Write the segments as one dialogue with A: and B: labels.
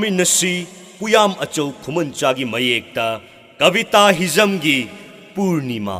A: पामिनसी पुयाम अचौ खुमंचा की मयेक्ता कविता हिजम की पूर्णिमा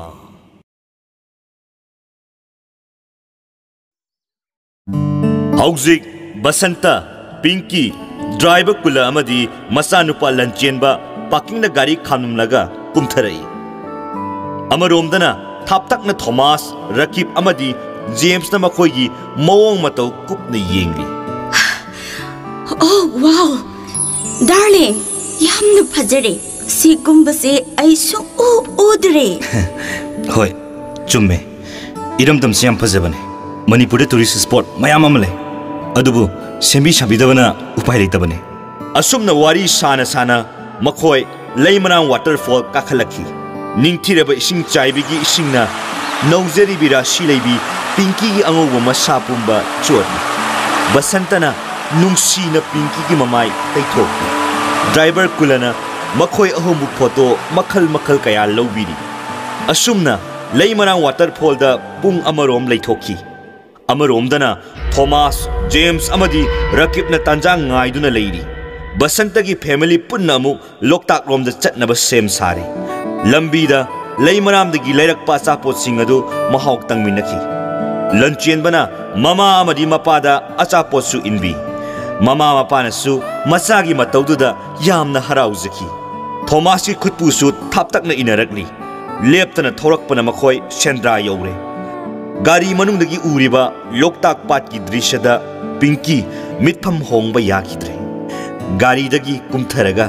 A: हौजिक बसंता पिंकी ड्राइवर कुला अमदी मसानुपा लंचेनबा पार्किंग गाड़ी खानुमलगा कुमथरई अमरोमदना थापतकना थॉमस रकीब अमदी जेम्स न मखोयगी मवोंग मतौ कुपने येंगली
B: Oh wow darling yamna phajare sigumbaसे ai su udre
C: hoy chumme iramdam se yam phajabane Manipuri tourist spot mayam amale adubu sembi sabidabana upai leitabane
A: asumna wari sana sana makhoi leimanang waterfall kakhalaki ningthireba ising chaibigi isingna nowjeri bira shileibi pinky gi angoba masa pumba chot basantana nungsina pinky gi mamai taithok driver kulana makhoi ahomu photo makhal makhal kaya lobiri asumna leimanang waterfall da pung amarom leithoki amarom dana Thomas James amadi rakib na tanjang ngaiduna leiri basanta gi family punna mu loktak rom da chatnaba sem sari lambi da leimanam da gi leirak pa sapot singadu mahawk tangminaki lunchen bana mama amadi mapada achapot su inbi mama mapana su masagi mataudu da yamna harauzaki Thomas ki khutpu su thaptak na inarakni leptana thorakpana makhoi sendra yore gari manung dagi uriba loktak pat ki drisya da pinky mitpham hongba yakidre gari dagi kumtharaga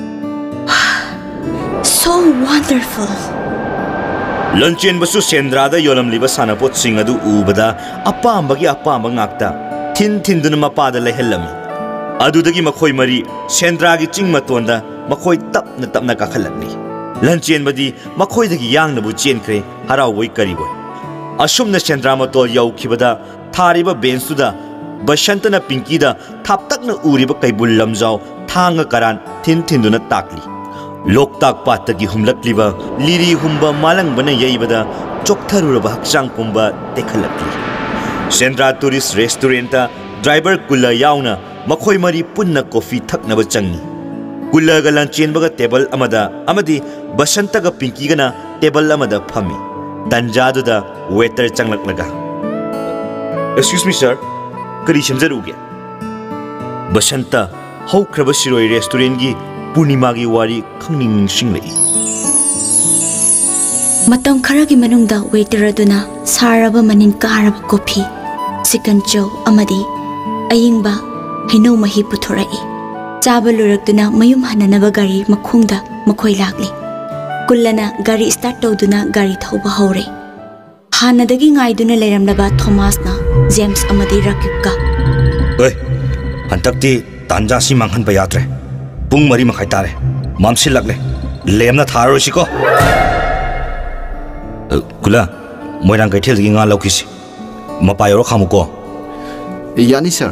B: so wonderful
A: lunchen basu sendra da yolam liba sanapot singadu ubada apambagi apamba ngakta thin thin duna mapada lehelami adudagi makhoi mari sendra gi chingmatonda makhoi tapna kakhalakni lunchen badi makhoi dagi yangna bu chenkre harawoi karibo asumna sendra matol yaukibada thariba bensuda basantana pinky da thaptakna uriba kaibul lamjau thanga karan thin thin duna takli loktak patagi humlakliba liri humba malangbana yaibada choktharuraba hakchang pumba tekhalakli sendra tourist restaurant ta driver kula yauna makhoi mari punna coffee thaknaba changi kula ga lanchenbaga table amada amadi basanta ga pinky gana table amada phami tanjadu da waiter changlaklaga excuse me sir kari semjaruge basanta haukraba siroi restaurant gi Purnima gi wari khangning singlei
B: matam khara gi manungda waiter aduna saraba manin karaba coffee chicken chow amadi ayingba haino mahi puthorai chaba lurakduna mayum hananaba gari makhungda makhoi lagli kullana gari start tawduna gari thauba hore hanadagi ngaiduna leiramlaba Thomas na James amadi rakib ka
C: oi hantakti tanja si manghan ba yatre pung mari makhai tare mamsi lagle lemna tharo siko kula moirang kai thel gi nga lokisi mapa yoro khamuko
D: yani sir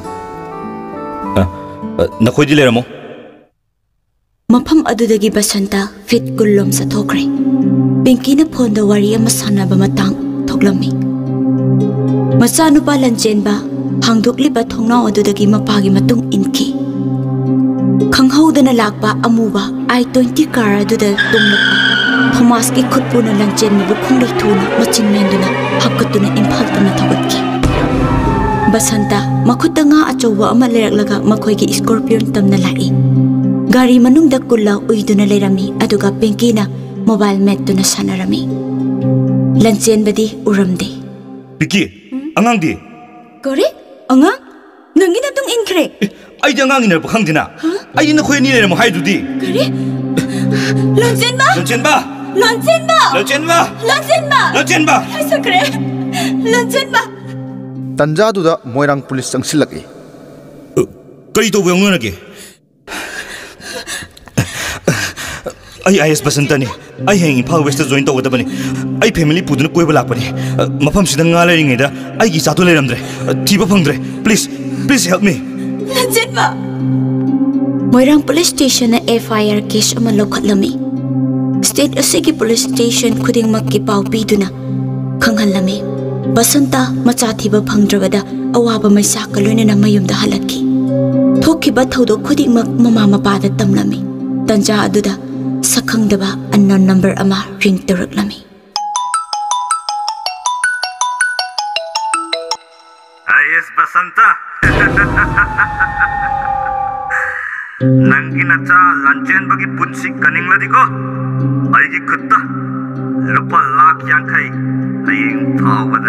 C: nakhoi di leramo
B: mafam adudagi basanta fit kullom sa thokre pinky na phone da wari ama sanaba matang thoklami masanupa lanchenba hangdokliba thongna adudagi mapagi matung inki khanghaudana lakpa amuba I-20 car aduda tumlakpa Thomas ki khutpuna lanchen mabu khunglei thuna machin menduna hakutuna imphal tana thogatki basanta makhutta nga achowa ama leraklaga makhoi gi scorpion tamna lai gari manungda kulla uiduna lerami aduga pinky na mobile met tuna sanarami lanchen badi uramde
C: pinky angang di
B: kore angang nangina tung inkre
C: ai jangang ina pakhang dina ai na khoi ni le mo hai du di
B: kare lanchen ba hai sakre lanchen ba
D: tanja du da moirang police changsilaki
C: kari to bang na ke ai is basanta ni ai hang in west join to da bani ai family puduna koi balak bani mafam sidang nga le ringai da ai gi chatu le ramdre thiba phangdre please help me
B: lanchen Moirang police station na FIR case ama lokhatlami state asigi police station khuding makki pau piduna khanghalami basanta macha thiba phangdrabada awaba maisa kaloina na mayumda halakki थोखिबा थौदोक खुदिंगमक ममा मपादा तमलमी तंजा अदुदा सखंगदबा unknown number अमा रिंग तौरक्लमी
C: आईएएस बसंता नंगी नचा लंचेन बगी पुंसी कनिंगलदिको आईगी खुत्ता लुपा लाख यांखई अयिंग थावबदा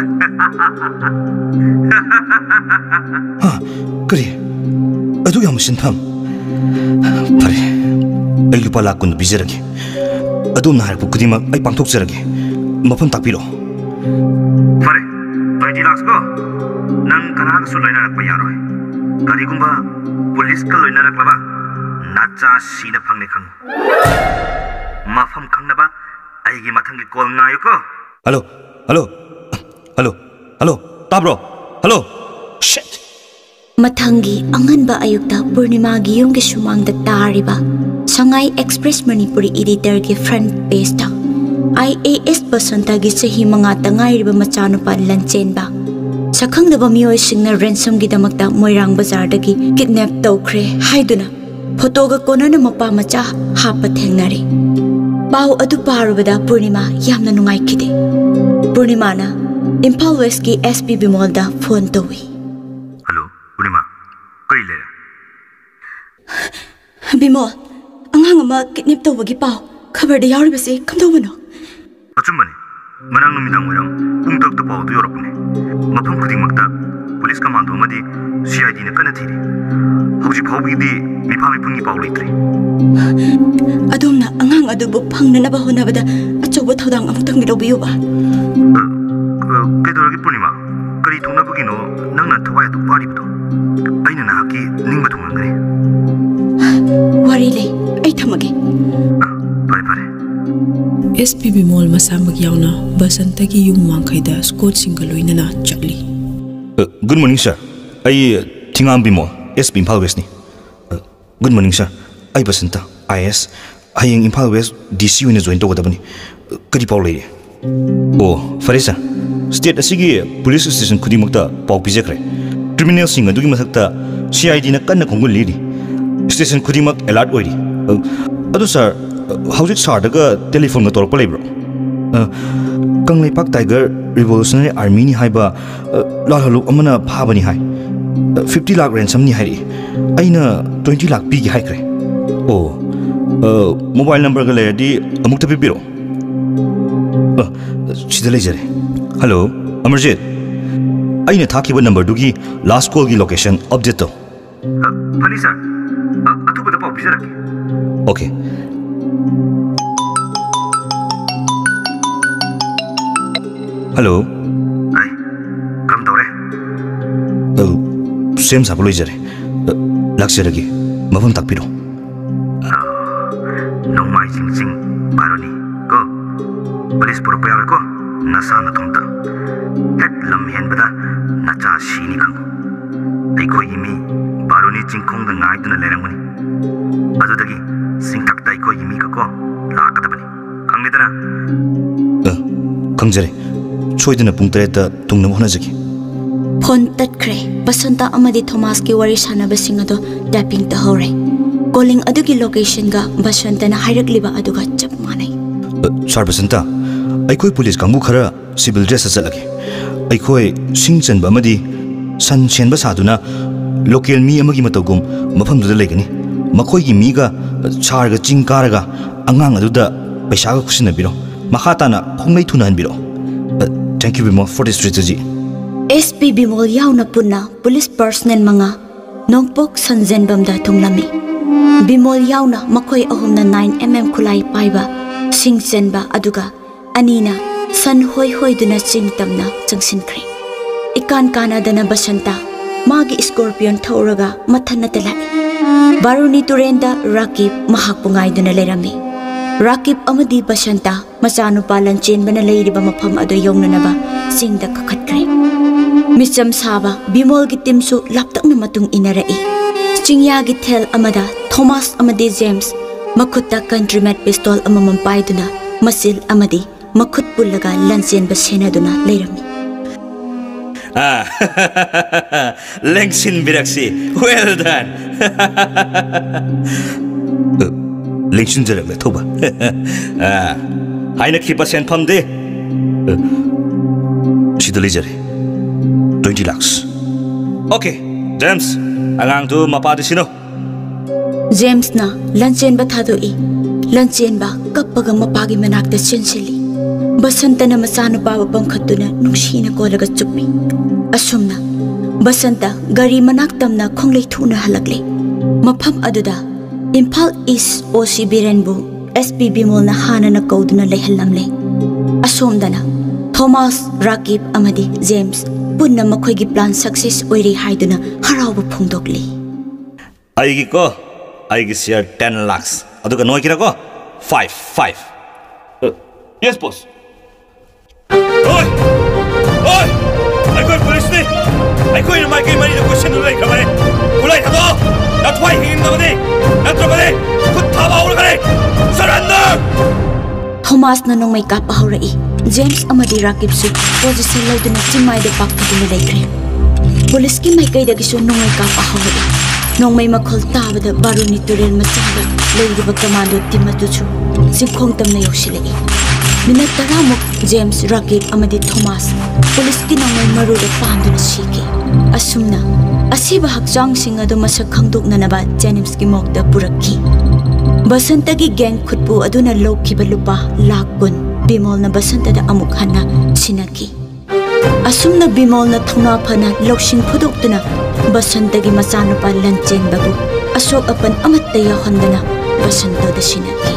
C: हाँ करी अदु याम सिंथम फरे आई लुपा लाख कुन बिजरगे अदु नारक कुदिमा आई पांथोकजरगे मफम तापिरो फरे 20 लाख को नंग कनाग सुलाइनारक यारोय करिगुंबा पुलिस का लोइनारकलबा नाचा सीना फंगने खंग मफम खंगनबा आईगी मथंगी कॉल नायुको हेलो हेलो हेलो हेलो ताब्रो हेलो शिट
B: मथंगी अंगनबा अयुक्ता पूर्णिमा की युंग सुमांग तारिबा संगाई एक्सप्रेस मणिपुरी एडिटर के फ्रंट पेज ता IAS बसंता की सही मंगा तंगाइरिबा मचानुपा लंचेनबा सखंगदबा मियोय सिंगना रेंसम की दमकता मोइरांग बाजार दगी किडनैप तौख्रे हाइदुना फोटोगा कोनना मपा मचा हाप थेंगनारे पाव अदु पारुबदा पूर्णिमा यामना नुंगाइखिदे पूर्णिमाना इम्फाल वेस्ट की SP बिमोलदा फोन तोवी
C: हेलो पूर्णिमा कई ले
B: बिमोल अंगांग अमा किडनैप तौबगी पाव खबर दे यारबसे खमदौबनो
C: अचुमबने मनांग नुमिदांग वरम पुंग तक पाव दु योरपने मफम खुदिमक्ता पुलिस कमांडो मदी CID ने कना थिरे हौजि फावबिदि मिफा मिफुंगी पाव लेत्रे
B: अदोमना अंगांग अदुबु फंगननबा होनबदा अचौबा थौदांग अमुक्तंग लौबियोबा
C: केदोरगी पूर्णिमा करी थुंगनबगिनो नंगना थवाय दु पारिबदो अइना नाकी निंगबा थुंगनगरे
B: वारी ले आई थमगे
C: फरे फरे
E: SP बिमोल मसामग यावना बसंत की युम वांखैदा स्कोट सिंगल लोइनना चकली
C: good morning sir I Thingam Bimol SP Imphal west नि good morning sir I Basant IAS हयेंग इम्फाल वेस्ट DC ओइना जॉइन तौगदबनि करी पाव लेरे ओ फरे सर स्टेट असिगी पुलिस स्टेशन खुदिमक्ता पाव पिजखरे क्रिमिनल सिंग अदुगी मथक्ता CID ना कन्ना खोंगुल लिरि स्टेशन खुदिमक अलर्ट ओइरि अदु सर हौजिक सारदगा टेलीफोन गा तोरप लेब्रो कंगलेपाक टाइगर रिवोल्यूशनरी आर्मी नि हाइबा लालहलु अमना फाबनि हाइ 50 लाख रेंसम नि हाइरि अइना 20 लाख पी gi हाइक्रे ओ मोबाइल नंबर गा लेरदि अमुक त पिबिरो सिदा लेजरे हेलो अमरजीत अइना थाकिबा नंबर दुगी लास्ट कॉल की लोकेशन अपडेट तो फनी सर अथुबदा पाव पिजरके ओके हेलो आई कम तौरे सेम साबु लोइजरे लाक्सरगी मफम ताकपिरो नौमाई सिंग बारोनी को पुलिस पुरपयार को नसा नथुंता हेक लम हेनबदा नचा सीनी खंगो अइखोई यिमी बारोनी चिंखोंग द नाइदुना लेरंगमनि अदुदगी सिंगथक्ता अइखोई यिमी को लाकदबनि खंगनिदना खंगजरे सोइदना पुंग तरेता तुंगना होनाजगी
B: फोन तत्ख्रे बसंता अमदी थॉमस की वारी सानबसिंग अदो टैपिंग तहौरे कॉलिंग अदुगी लोकेशन गा बसंतना हाइरकलिबा अदुगा चप मानै
C: सर बसंता अइखोई पुलिस कांगु खरा सिविल ड्रेस चलगे अइखोई सिंगचनबा अमदी सन सेनबा सादुना लोकल मी अमगी मतगुम मफमदुदा लेगनी मखोई की मीगा छारगा चिंग कारगा अंगांग अदुदा पैसागा खुसिनबिरो मखाताना खोंगलै थुनहनबिरो Thank you Bimol for this strategy.
B: SP Bimol yauna punna police personnel manga nongpok sanjenbam da thunglami. Bimol yauna makhoi ahumna 9mm khulai paiba singchenba aduga anina san hoi hoi duna chingtamna changsinkhre. Ikan kana dana basanta magi scorpion thoraga mathana telai. Baruni turenda Rakib mahak pungai duna lerami. Rakib amadi basanta masanu palan chen bana leiriba mafam ado yongnanaba singda kakhatkre micham saba Bimol gi timsu laptakna matung inarai chingya gi thel amada Thomas amadi James makutta country made pistol amamam paiduna masil amadi makhut pullaga lanchen ba senaduna leirami
C: Lengsin biraksi. Well done. Lengsin jarak le thoba. Haina khipa sen pham de. Sidali jare. 20 lakhs. Okay, James. Angang tu mapa de sino.
B: James na lanchen ba thadoi. Lanchen ba kappaga mapagi manak de chenchili. Basanta na masano pa bang khatuna nungsina ko laga chupmi. Asumna Basanta gari manaktam na khonglei thuna halakle. Mapham aduda Imphal East OC Birenbu SPB Mall na hana na kauduna lehalamle. Asumdana Thomas, Rakib amadi James punna makhoigi plan success oiri haiduna harawa phungdokli.
C: Aigi share 10 lakhs. Aduga noi kira ko 5. Yes boss. Oi! I got police ni. I got in my game money to question the like kamare. Ulai thado. That's why he in the money. That's the money. Put thaba ul kare. Surrender.
B: Thomas na nong may kapahurai. James amadi Rakib su position lauduna chimai de pakpuduna laikre. Police ki mai kai dagisu nong may kapahurai. Nong may makhol tabada baruni turel machaga leidiba commando timatuchu singkhong tam na yosilai. Minat taramuk James, Rakib amadi Thomas police ki nong may maruda panduna siki. Asumna asiba hakjang sing adu masak khangdok na ba James ki mokda purakki. Basanta ki gang khutpu aduna lokhiba lupa lakun Bimol na Basanta da amuk hana sinaki. Asumna Bimol na thuna phana loksing phudokduna Basanta ki masano pa lanchen babu asok apan amatta yahandana Basanta da sinaki.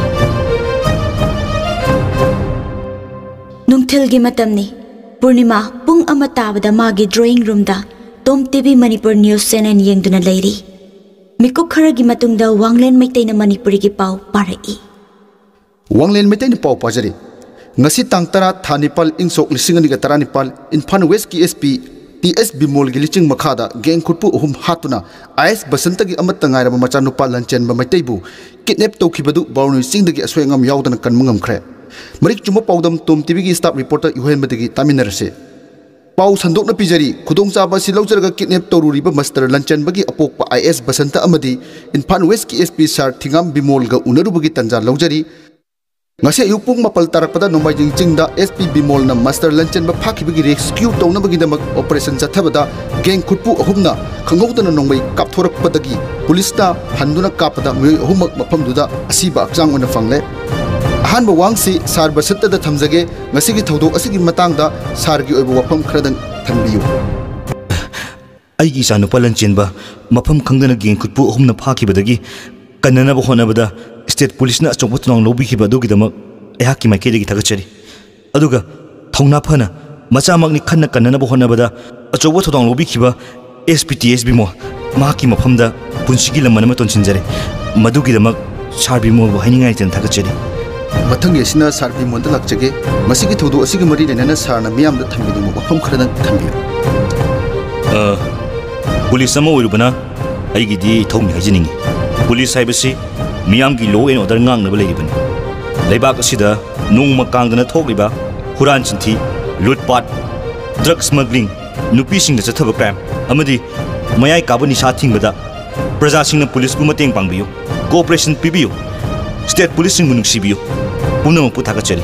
B: Nungthil gi matamni Purnima pung amatabada magi drawing room da Tom TV Manipur News Channel yengduna leiri. Mikuk khara gi matungda Wanglen Maitai na Manipuri gi pau parai.
D: Wanglen Maitai ni pau pajari. Ngasi tang tara thanipal insok lisingani ga taranipal Infan West ki SP TS Bimol gi liching makhada geng khutpu uhum hatuna IS Basanta gi amat tangai ra machanupa lanchen ba Maitai bu kidnap tawkhibadu Bauni singdagi aswengam yaudana kanmangam khre. Marik Chuma Thoudam Tom TV ki staff reporter Yuhen Madagi Taminarse. Pau Sandok na Pijari, Kudong Saba si Laujarga kidnap Toruriba Master Lanchan Bagi Apok pa IS Basanta Amadi, Infan West ki SP Sar Tingam Bimolga Unarubagi Tanza Laujari. Ngasi Yupung Mapal Tarapada Nomay Jingda SP Bimol na Master Lanchan ba Phaki Bagi Rescue Tawna Bagi Damag Operation Zathabada, Gang Kutpu Ahumna, Kangauta na Nomay Kapthorak Padagi, Police na Handuna Kapada, Humak Mapamduda, Asiba Akjang on the Fangle. Hanba Wangsi Sar Basanta da Thamjage ngasigi Thoudok asigi matangda sargi oiba wafam khradang thambiyu.
C: Aigi sanu palanchen ba mafam khangdana geng khutpu ahumna phakibadagi kannana ba honabada state police na achokba tunang lobi khibadu gidama ehaki maikedi gi thagachari. Aduga thongna phana machamakni khanna kannana ba honabada achokba thudang lobi khiba SPTS bimo mahaki mafamda punsigi lamana ma tonchinjare. Madugi damak sarbi mo ba haningai ten thagachari.
D: Matang yesina sarbi monda lakjage masigi Thoudok asigi mari lenana sarna miyamda thambini mo wafam khradang thambiyu. Police sama urubana aigi di thongmi hajiningi. Police haibasi miyamgi law and order ngangnaba leibani. Leibak asida nungma kangdana thokliba huran chinthi, lootpat, drug smuggling, nupisingda chathaba crime amadi mayai kabani sa thingbada prajasingna police bu mateng pangbiyu. Cooperation pibiyu. State police sing nuksibiyu. Punam puthagachari.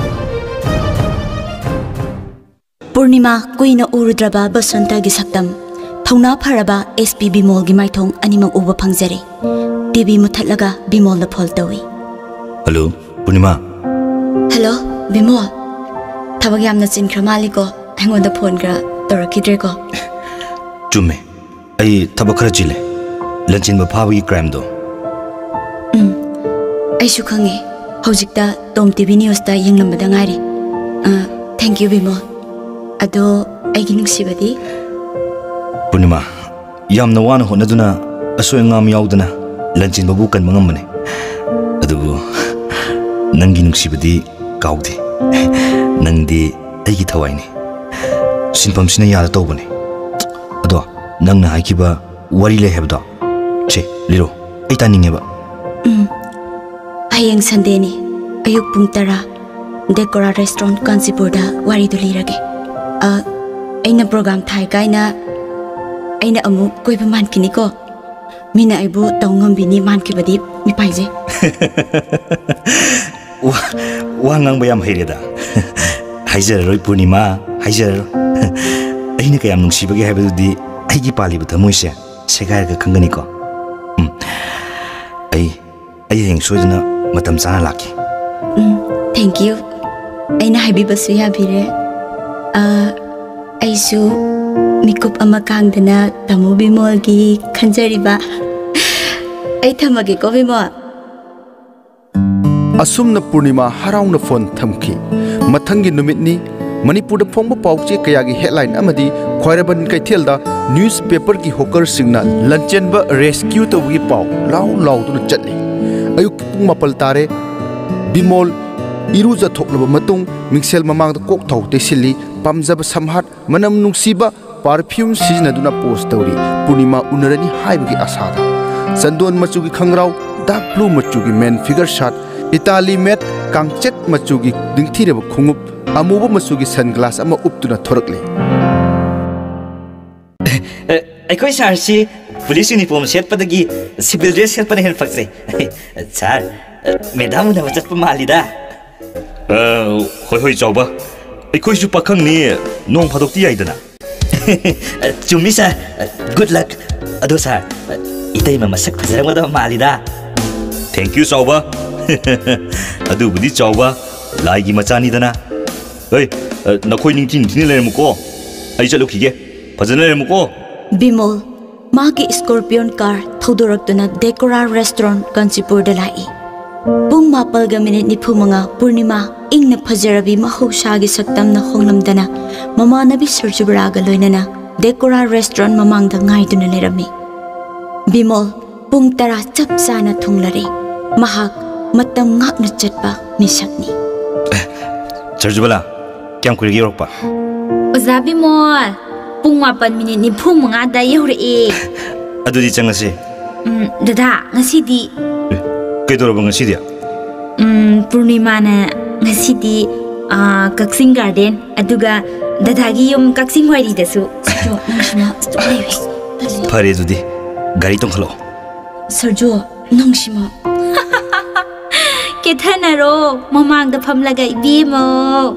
B: Purnima kuina urudraba Basanta gi saktam Thongna pharaba SP Bimol gi maithong animang uba phangjare. TV muthatlaga Bimol na phol tawi.
C: Hello, Purnima.
B: Hello, Bimol. Thabag yamna chinkhra maliko aingonda phone gra torakidre ko.
C: Chumme. Ai thabak khara chile. Lanchin ba phawi crime do.
B: Ai su khange. Hojikta Tom TV News ta yenglambada ngairi. Thank you Bimol. Ado aigi nungsibadi.
C: Purnima, yamna wana honaduna asoyangam yaudana lanchin babu kan mangamane. Adugu nangi nuksibadi kaudi. Nangdi aigi thawaini. Sinpam sina yada tawbane. Ado nangna haikiba wari le hebda. Che liro ai taningeba.
B: Hayang Sunday ni ayuk pung tara Decora Restaurant Kansipur da wari do lirage. aina program thai kaina aina amu koiba man kini ko mina aibu tongam bini man ki badi mi paije
C: wa ngang bayam haireda haijar roi Purnima haijar aina kayam nungsi bagi haibadi aigi pali bu thamoise segai ga khangani ko ai heng soidna matam sana laki
B: thank you aina haibi basu ya bire aisu mikup ama kangdana tamu bimol gi khanjariba ai thamage ko bimol
D: asumna Purnima harauna phone thamki mathangi numitni Manipur da phongba pawche kaya gi headline amadi khwairaban kaithelda newspaper gi hawker singna lanchenba rescue to gi paw law tu chatli ayuk pung mapal tare bimol iruja thoklaba matung mingsel mamang da kok thau te sili pamjaba samhat manam nungsiba perfume season aduna post tawri Purnima unarani haibagi asada sandon machu gi khangrau dark blue machu gi men figure shot Italy met kangchet machu gi dingthireba khungup amuba machu gi sunglass ama uptuna thorakle
C: aikoi sar si police uniform set padagi civil dress set pan hen fakse sar madam na wachat pa malida hoi chawba aikoi su pakhang ni nong phadok ti aidana chumi sa good luck ado sar itai ma masak phajarang da malida thank you chawba adu budi chawba lai gi machani dana hey nakhoi ning tin tin le muko ai chalu khige phajana le muko
B: bimol magi scorpion car thodoraktuna decora restaurant Kanchipur da lai pung mapal ga minute ni phumanga Purnima ingna phajarabi mahosha gi saktam na honglamdana mama nabi surjubra ga loinana decora restaurant mamang da ngai duna lerami bimol pung tara chap sana thunglare mahak matam ngak na chatpa misakni
C: surjubala kyam kurigi rokpa
F: Oja bimol pung 8 minute ni phumanga da yore e
C: adudi changase
F: dada ngasidi
C: kaidoraba ngasidi
F: Purnima na ngasidi Kaksing garden aduga dadagi yum Kaksing wari dasu
C: phare dudi gari tong khalo
B: Sergio nongshima
F: kethanaro mamang da phamlaga ibimo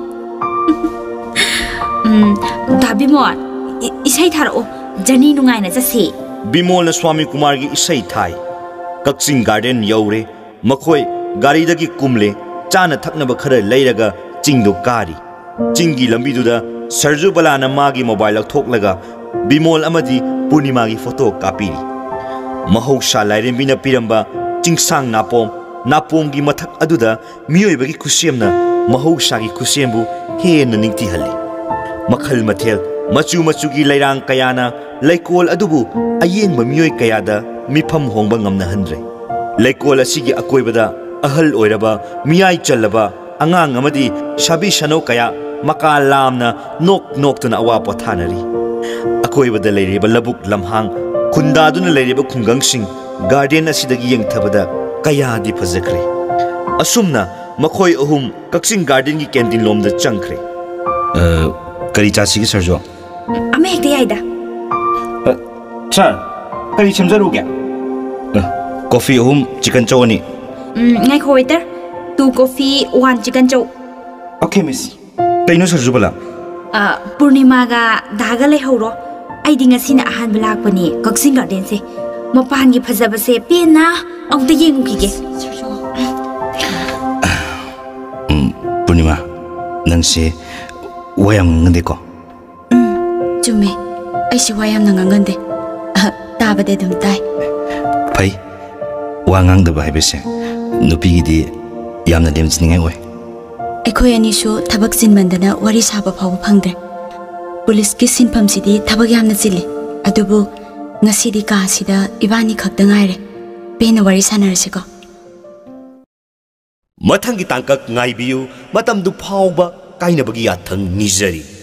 F: dabimo isai tharo jani nungai na jase
A: Bimol na Swami Kumar gi isai thai Kaksing garden yaure makhoi gari dagi kumle chana thakna ba khara leiraga chingdo kari chingi lambi duda Serju balana magi mobile thoklaga Bimol amadi Purnima gi photo kapiri mahosha lairembina piramba chingsang napom gi mathak aduda miyoi bagi khusiamna mahosha gi khusiambu henna ningti halli makhal mathel machu gi lairang kayana laikol adubu ayengba miyoi kayada mifam hongba ngamna handre laikol asigi akoibada ahal oiraba miyai chalaba angang amadi shabi shano kaya maka lamna nok tuna awa pothanari akoibada leiriba labuk lamhang khunda duna leiriba khungangsing garden asidagi yengthabada kaya di phazakre asumna makhoi ahum Kaksing garden gi canteen lomda changkhre
C: kari chasi gi Serjo
F: ame ekte yaida
C: sir kari chemjaru kya coffee ahum chicken chawani
F: ngai ko waiter 2 coffee 1 chicken chow
C: okay miss kaino Serjo bala
F: Purnima ga daga lei horo aidi ngasina ahan balak pani Kaksing garden se mapan gi phajaba se pena amta yengu kige
C: Purnima nangse wayam ngande ko
B: chume ai si wayam nangangande tabade dum tai
C: pai wangang da bai bese nupi gi yamna demsningai oi
B: ekhoi ani shu thabak sin mandana wari saba phaw phangde police ki sinpham sidi thabak yamna chili adubu ngasi di ka sida ibani khakta ngaire pena wari sanarse ko
A: Mathangi tangkak ngai biu matam du phawba kaina bagi yathang nizari